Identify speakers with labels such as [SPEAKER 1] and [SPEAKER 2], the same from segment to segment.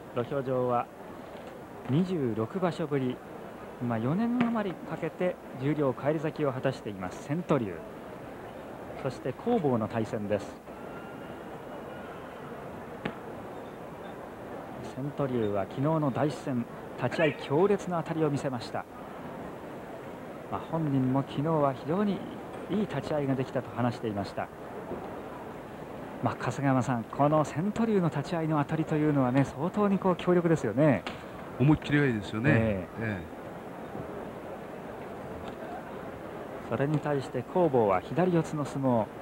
[SPEAKER 1] 土俵上は26場所ぶり、4年余りかけて十両返り咲きを果たしていますセントリュー、そして攻防の対戦です。セントリューは昨日の第一戦、立ち合い強烈な当たりを見せました。本人も昨日は非常にいい立ち合いができたと話していました。春日山さん、このセントリューの立ち合いの当たりというのはね、相当に強力ですよね。
[SPEAKER 2] 思いっきりがいいですよね。
[SPEAKER 1] それに対して攻防は左四つの相撲。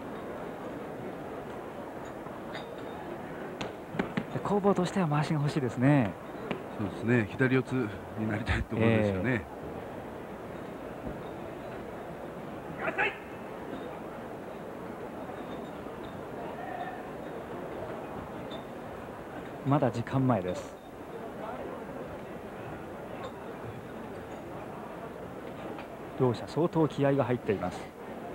[SPEAKER 1] 攻防としては回しが欲しいですね。
[SPEAKER 2] そうですね、左四つになりたいところですよね。
[SPEAKER 1] まだ時間前です。両者相当気合が入っています。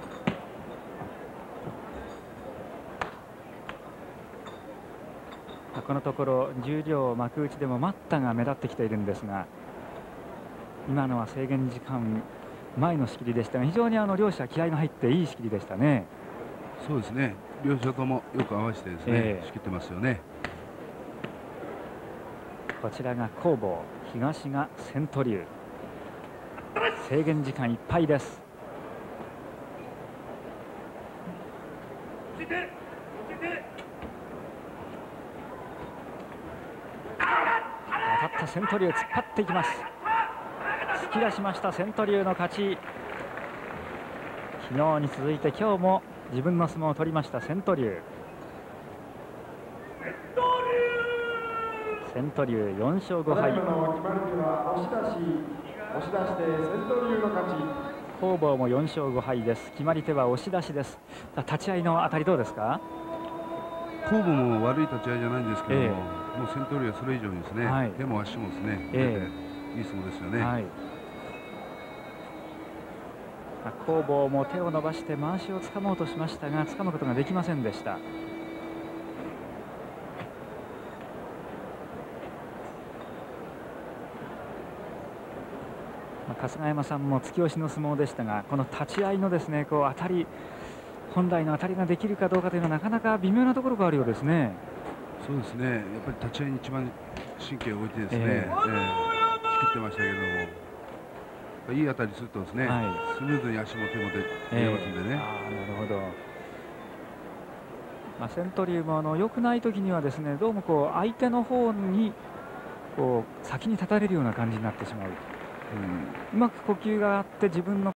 [SPEAKER 1] このところ十両幕内でも待ったが目立ってきているんですが、今のは制限時間前の仕切りでしたが、非常に両者気合が入っていい仕切りでしたね。
[SPEAKER 2] そうですね、両者ともよく合わせてですね、仕切ってますよね。
[SPEAKER 1] こちらが攻防、東がセントリュー。制限時間いっぱいです。当たったセントリュー、突っ張っていきます。突き出しましたセントリューの勝ち。昨日に続いて今日も自分の相撲を取りましたセントリュー。セントリュー4勝5敗。攻防も4勝5敗です。決まり手は押し出しです。立ち合いの当たりどうですか？
[SPEAKER 2] 攻防も悪い立ち合いじゃないんですけども、もうセントリューはそれ以上にですね、手も足もですね、いい相撲ですよね。
[SPEAKER 1] 攻防も手を伸ばしてまわしをつかもうとしましたが、つかむことができませんでした。春日山さんも突き押しの相撲でしたが、この立ち合いのですね、当たり、本来の当たりができるかどうかというのはなかなか微妙なところがあるようですね。
[SPEAKER 2] そうですね、やっぱり立ち合いに一番神経を置いてですね、仕切ってましたけども、いい当たりするとですね、スムーズに足も手も出ますんでね。
[SPEAKER 1] なるほど。セントリューも良くない時にはですね、どうも相手の方に先に立たれるような感じになってしまう。うまく呼吸があって自分の